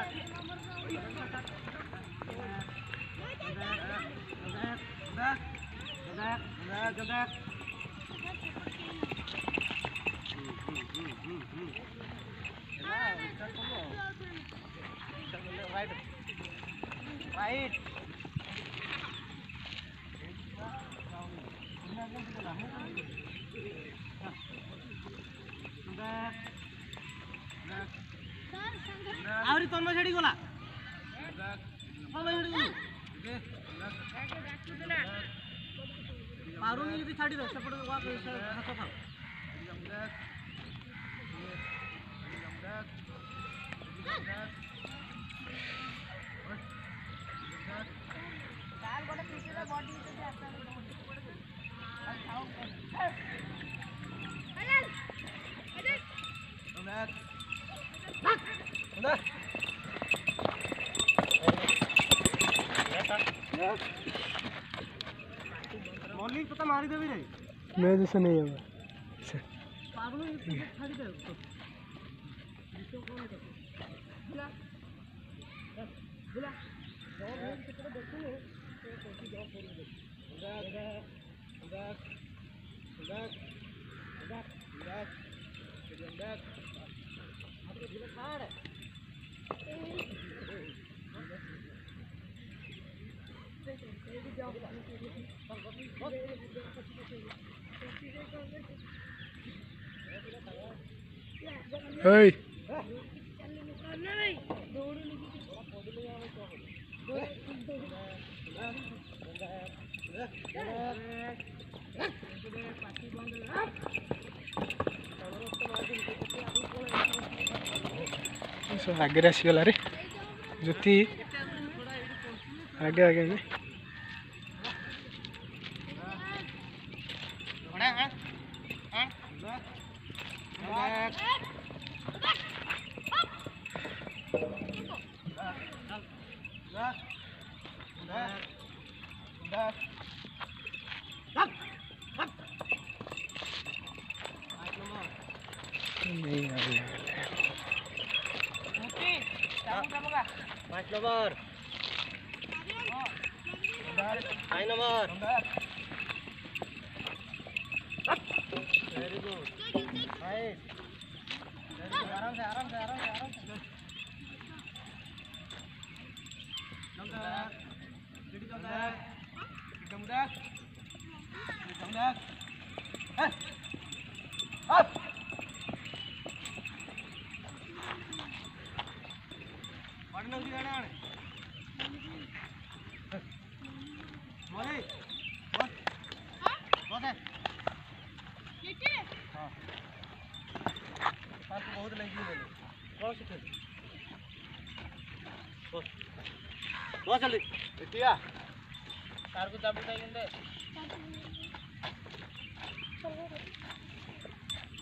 Right. आवरी तन्म छेड़ी गला पारुनी यदि छाड़ी दे सेपट हाथ खाओ मॉर्निंग पता मारी देवी रे मैं जैसे नहीं है पागल छाड़ी दे उसको इसको कौन कर बुला बुला और मैं कितना देखूं तो कैसी जॉब करूंगा आपके दिल खाड़ है Hey. आगे आसीगला रे ज्योति आगे आगे नहीं नहीं आ रही 5 number 5 number very good nice आराम से बहुत लगी बहुत जल्दी तार को चाबी